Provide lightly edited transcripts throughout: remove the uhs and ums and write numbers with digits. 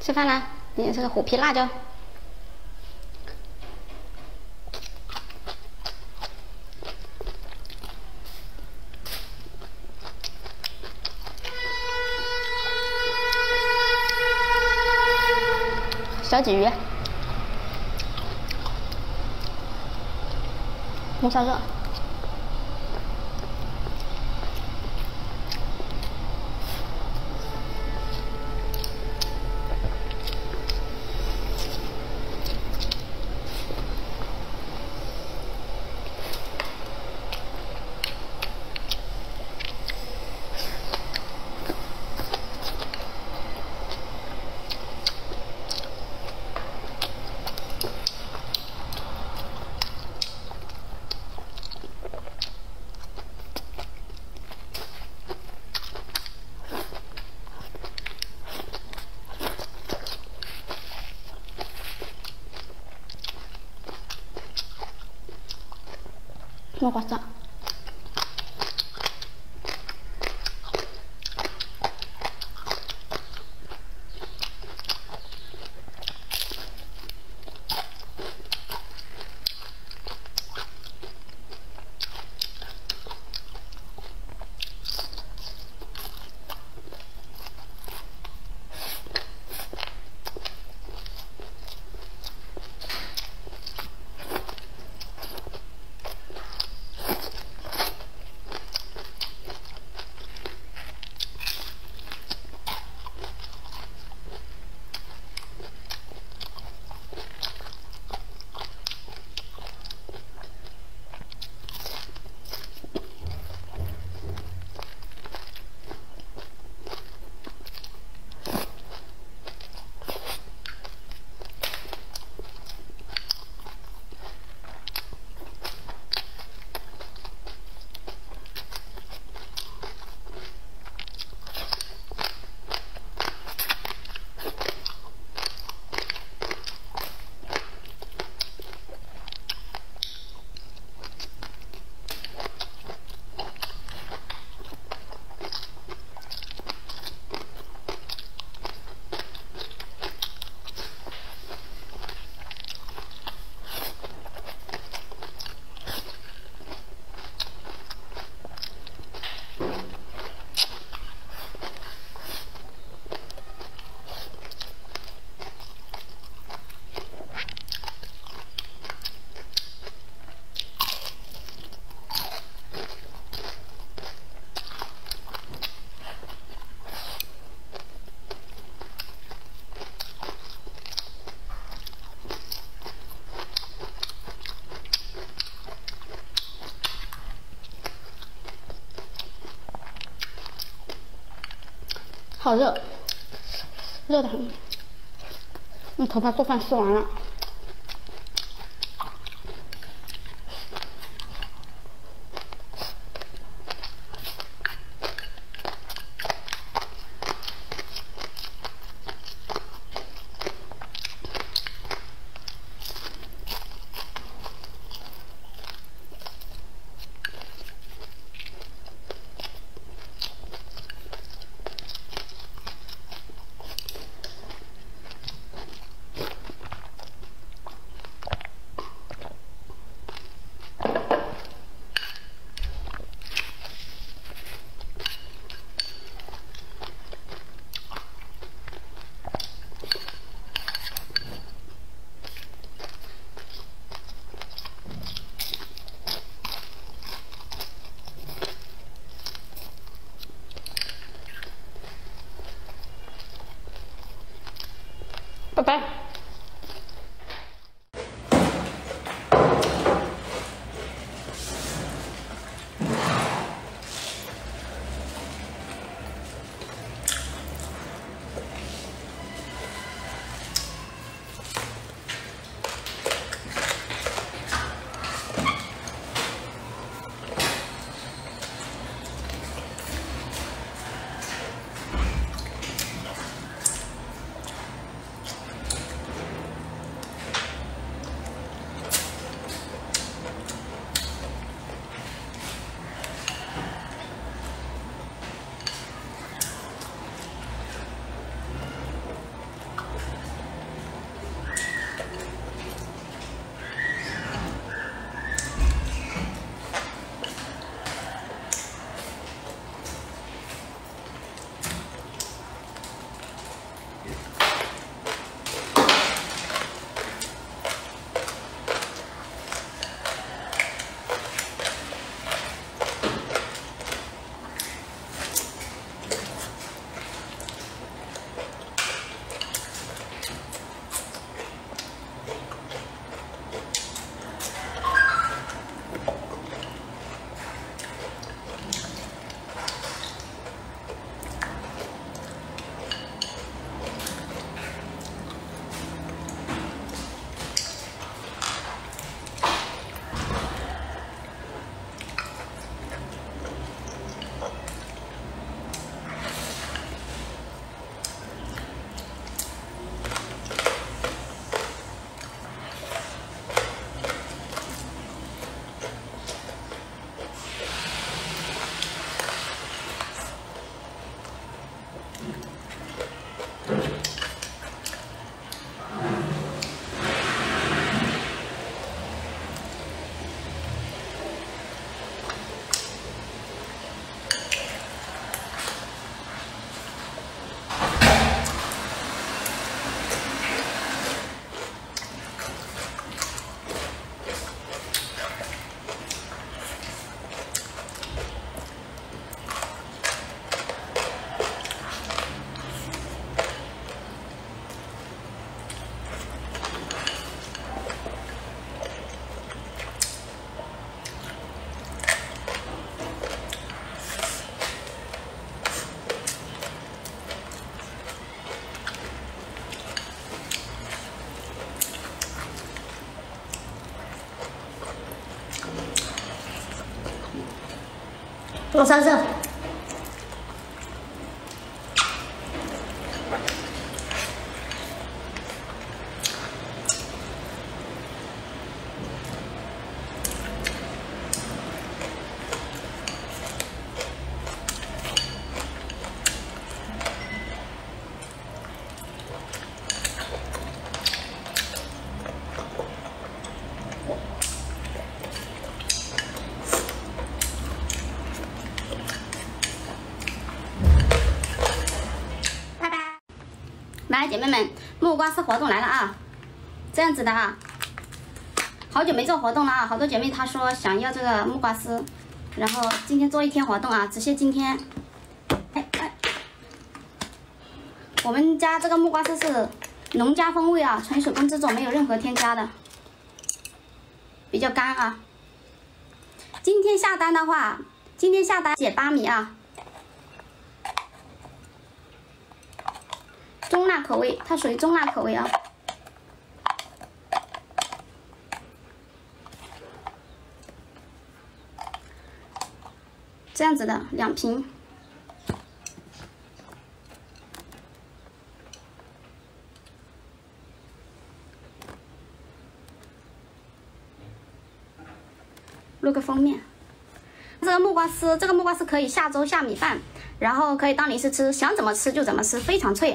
吃饭啦！今天是个虎皮辣椒。小鲫鱼，红烧肉。 木瓜酱，好热，热的很。头发做饭吃完了。 拜拜。 红烧肉。来，姐妹们，木瓜丝活动来了啊！这样子的啊，好久没做活动了啊，好多姐妹她说想要这个木瓜丝，然后今天做一天活动啊，只限今天。我们家这个木瓜丝是农家风味啊，纯手工制作，没有任何添加的，比较干啊。今天下单的话，今天下单减8米啊。中辣口味，它属于中辣口味啊。这样子的2瓶，录个封面。这个木瓜丝可以下粥下米饭，然后可以当零食吃，想怎么吃就怎么吃，非常脆。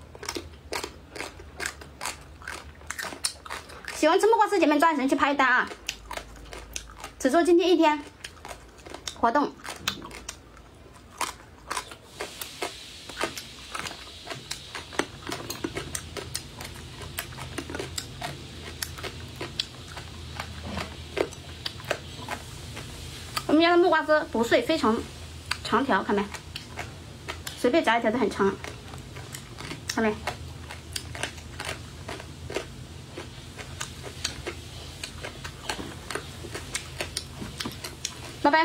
喜欢吃木瓜丝姐妹抓紧时间去拍单啊！只做今天一天活动。我们家的木瓜丝不碎，非常长条，看没？随便夹一条都很长，看没？拜拜。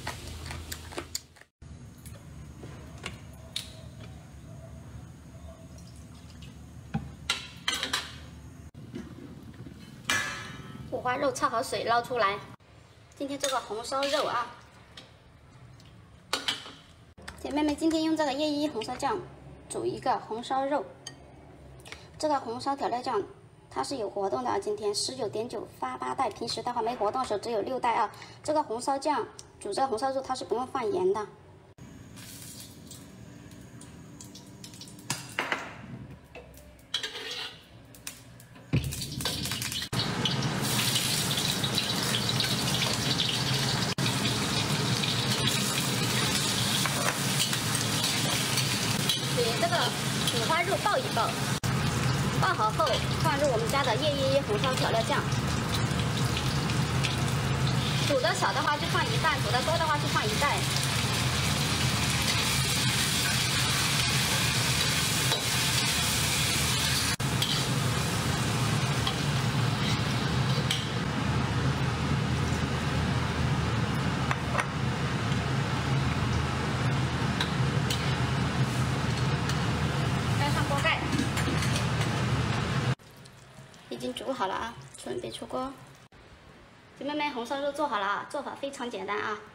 五花肉焯好水捞出来，今天做个红烧肉啊！姐妹们，今天用这个叶一红烧酱煮一个红烧肉。这个红烧调料酱它是有活动的啊，今天19.9发8袋，平时的话没活动的时候只有6袋啊。这个红烧酱煮这个红烧肉它是不用放盐的。给这个五花肉爆一爆。爆好后，放入我们家的叶一红烧调料酱。煮的少的话就放1袋，煮的多的话就放1袋。盖上锅盖。已经煮好了啊，准备出锅。姐妹们，红烧肉做好了啊，做法非常简单啊。